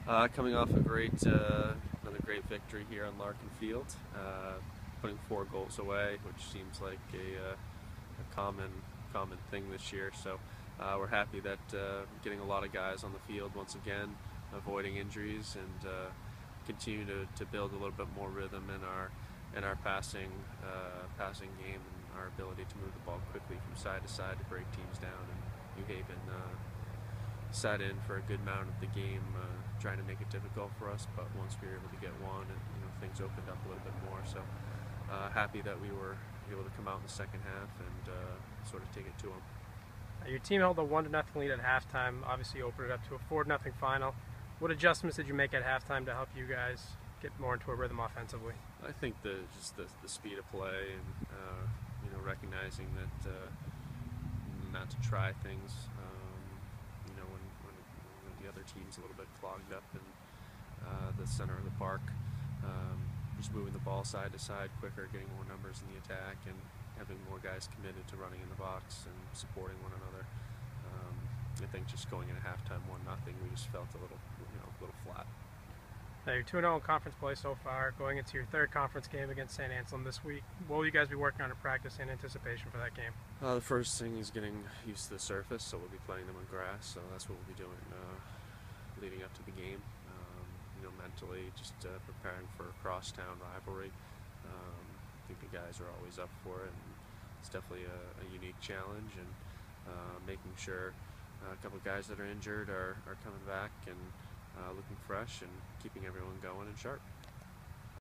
Coming off another great victory here on Larkin Field, putting 4 goals away, which seems like a common thing this year. So we're happy that getting a lot of guys on the field once again, avoiding injuries, and continue to build a little bit more rhythm in our passing game and our ability to move the ball quickly from side to side to break teams down. And New Haven sat in for a good amount of the game, trying to make it difficult for us, but once we were able to get one, and things opened up a little bit more. So happy that we were able to come out in the second half and sort of take it to them. Your team held a 1-0 lead at halftime, obviously opened it up to a 4-0 final. What adjustments did you make at halftime to help you guys get more into a rhythm offensively? I think just the speed of play, and recognizing that not to try things when the other team's a little bit clogged up in the center of the park. Just moving the ball side to side quicker, getting more numbers in the attack, and having more guys committed to running in the box and supporting one another. I think just going into halftime 1-0, we just felt a little flat. Now you're 2-0 in conference play so far, going into your 3rd conference game against St. Anselm this week. What will you guys be working on in practice and anticipation for that game? The first thing is getting used to the surface, so we'll be playing them on grass, so that's what we'll be doing leading up to the game. Mentally, just preparing for a crosstown rivalry. I think the guys are always up for it, and it's definitely a unique challenge, and making sure a couple of guys that are injured are coming back and looking fresh, and keeping everyone going and sharp.